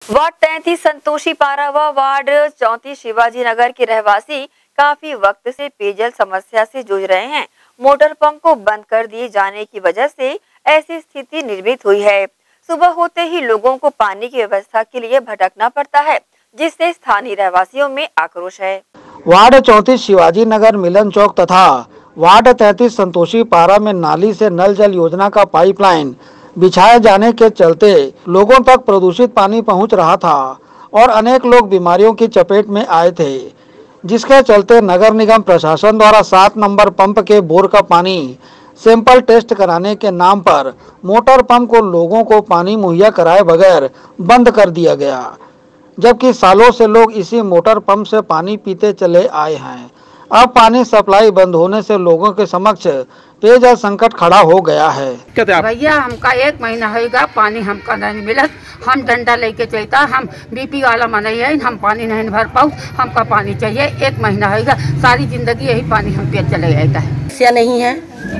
Ward 33 Santoshi पारा व ward 34 Shivaji Nagar के रहवासी काफी वक्त से पेयजल समस्या से जूझ रहे हैं। मोटर पंप को बंद कर दिए जाने की वजह से ऐसी स्थिति निर्मित हुई है। सुबह होते ही लोगों को पानी की व्यवस्था के लिए भटकना पड़ता है, जिससे स्थानीय रहवासियों में आक्रोश है। वार्ड 34 शिवाजी नगर मिलन चौक तथा वार्ड 33 संतोषी पारा में नाली से नल जल योजना का पाइपलाइन बिछाए जाने के चलते लोगों तक प्रदूषित पानी पहुंच रहा था और अनेक लोग बीमारियों की चपेट में आए थे, जिसके चलते नगर निगम प्रशासन द्वारा 7 नंबर पंप के बोर का पानी सैंपल टेस्ट कराने के नाम पर मोटर पंप को लोगों को पानी मुहैया कराए बगैर बंद कर दिया गया, जबकि सालों से लोग इसी मोटर पंप से पानी पीते चले आए हैं। अब पानी सप्लाई बंद होने से लोगों के समक्ष पेयजल संकट खड़ा हो गया है। भैया हमका 1 महीना होगा पानी हमका नहीं मिलत। हम डंडा लेके चलता, हम बीपी वाला मनई है, हम पानी नहीं भर पाऊ, हमका पानी चाहिए। 1 महीना होगा, सारी जिंदगी यही पानी हम पे चले जाता है। समस्या नहीं है,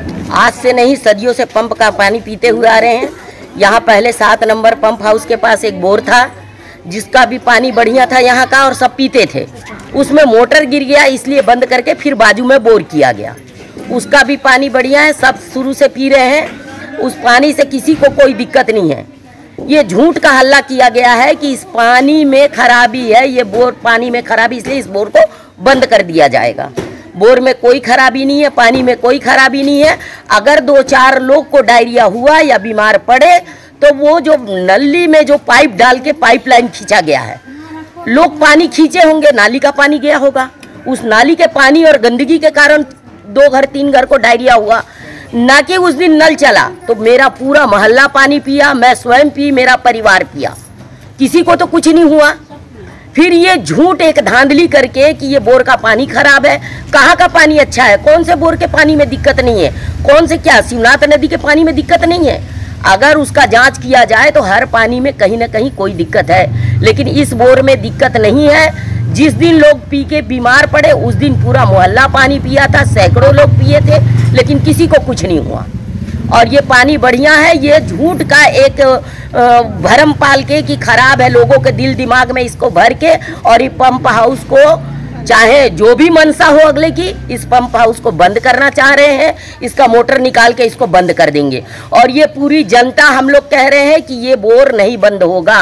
आज से नहीं सदियों से पंप का पानी पीते हुए आ रहे हैं। यहाँ पहले 7 नंबर पंप हाउस के पास एक बोर था, जिसका भी पानी बढ़िया था यहाँ का और सब पीते थे। उसमें मोटर गिर गया, इसलिए बंद करके फिर बाजू में बोर किया गया। उसका भी पानी बढ़िया है, सब शुरू से पी रहे हैं। उस पानी से किसी को कोई दिक्कत नहीं है। ये झूठ का हल्ला किया गया है कि इस पानी में खराबी है, ये बोर पानी में खराबी, इसलिए इस बोर को बंद कर दिया जाएगा। बोर में कोई खराबी नहीं है, पानी में कोई खराबी नहीं है। अगर 2-4 लोग को डायरिया हुआ या बीमार पड़े तो वो जो नली में जो पाइप डाल के पाइपलाइन खींचा गया है, लोग पानी खींचे होंगे, नाली का पानी गया होगा। उस नाली के पानी और गंदगी के कारण 2 घर 3 घर को डायरिया हुआ। ना कि उस दिन नल चला तो मेरा पूरा मोहल्ला पानी पिया, मैं स्वयं पी, मेरा परिवार पिया, किसी को तो कुछ नहीं हुआ। फिर ये झूठ एक धांधली करके कि ये बोर का पानी खराब है। कहाँ का पानी अच्छा है? कौन से बोर के पानी में दिक्कत नहीं है? कौन से क्या शिवनाथ नदी के पानी में दिक्कत नहीं है? अगर उसका जांच किया जाए तो हर पानी में कहीं ना कहीं कोई दिक्कत है, लेकिन इस बोर में दिक्कत नहीं है। जिस दिन लोग पी के बीमार पड़े उस दिन पूरा मोहल्ला पानी पिया था, सैकड़ों लोग पिए थे, लेकिन किसी को कुछ नहीं हुआ। और ये पानी बढ़िया है, ये झूठ का एक भरम पाल के कि खराब है, लोगों के दिल दिमाग में इसको भर के और ये पंप हाउस को चाहे जो भी मंशा हो अगले की, इस पंप हाउस को बंद करना चाह रहे हैं। इसका मोटर निकाल के इसको बंद कर देंगे। और ये पूरी जनता हम लोग कह रहे हैं कि ये बोर नहीं बंद होगा।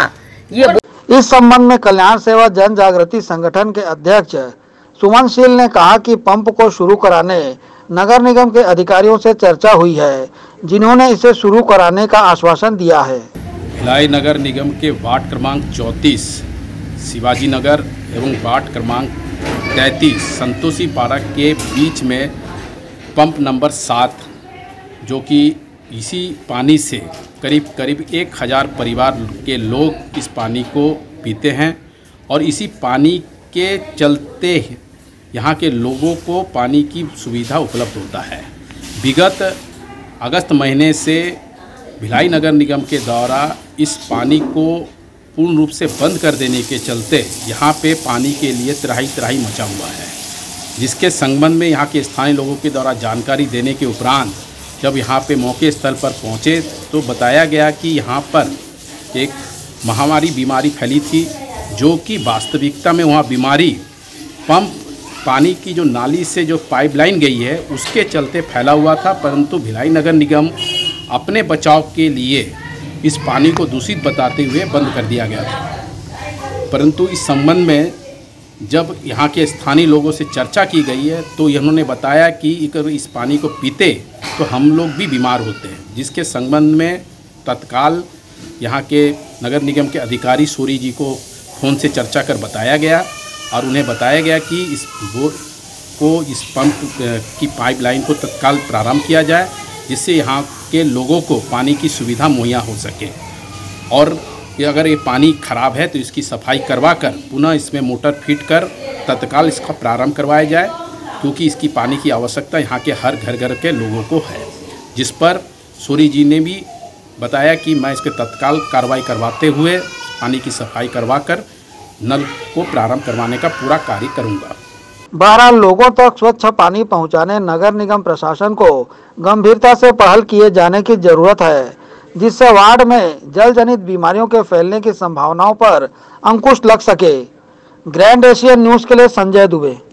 इस संबंध में कल्याण सेवा जन जागृति संगठन के अध्यक्ष सुमन शील ने कहा कि पंप को शुरू कराने नगर निगम के अधिकारियों से चर्चा हुई है, जिन्होंने इसे शुरू कराने का आश्वासन दिया है। भिलाई नगर निगम के वार्ड क्रमांक 34 शिवाजी नगर एवं वार्ड क्रमांक 33 संतोषी पारा के बीच में पंप नंबर 7, जो कि इसी पानी से करीब 1000 परिवार के लोग इस पानी को पीते हैं और इसी पानी के चलते यहाँ के लोगों को पानी की सुविधा उपलब्ध होता है। विगत अगस्त महीने से भिलाई नगर निगम के द्वारा इस पानी को पूर्ण रूप से बंद कर देने के चलते यहाँ पे पानी के लिए त्राही मचा हुआ है, जिसके संबंध में यहाँ के स्थानीय लोगों के द्वारा जानकारी देने के उपरांत जब यहाँ पे मौके स्थल पर पहुँचे तो बताया गया कि यहाँ पर एक महामारी बीमारी फैली थी, जो कि वास्तविकता में वहाँ बीमारी पंप पानी की जो नाली से जो पाइपलाइन गई है उसके चलते फैला हुआ था। परंतु भिलाई नगर निगम अपने बचाव के लिए इस पानी को दूषित बताते हुए बंद कर दिया गया था। परंतु इस संबंध में जब यहाँ के स्थानीय लोगों से चर्चा की गई है तो इन्होंने बताया कि अगर इस पानी को पीते तो हम लोग भी बीमार होते हैं, जिसके संबंध में तत्काल यहाँ के नगर निगम के अधिकारी सूरी जी को फ़ोन से चर्चा कर बताया गया और उन्हें बताया गया कि इस बोर को, इस पंप की पाइपलाइन को तत्काल प्रारंभ किया जाए, जिससे यहाँ के लोगों को पानी की सुविधा मुहैया हो सके। और अगर ये पानी खराब है तो इसकी सफाई करवा कर पुनः इसमें मोटर फिट कर तत्काल इसका प्रारंभ करवाया जाए, क्योंकि इसकी पानी की आवश्यकता यहाँ के हर घर के लोगों को है। जिस पर सूरी जी ने भी बताया कि मैं इसके तत्काल कार्रवाई करवाते हुए पानी की सफाई करवाकर नल को प्रारंभ करवाने का पूरा कार्य करूँगा। बहरहाल लोगों तक स्वच्छ पानी पहुंचाने नगर निगम प्रशासन को गंभीरता से पहल किए जाने की जरूरत है, जिससे वार्ड में जल जनित बीमारियों के फैलने की संभावनाओं पर अंकुश लग सके। ग्रैंड एशियन न्यूज़ के लिए संजय दुबे।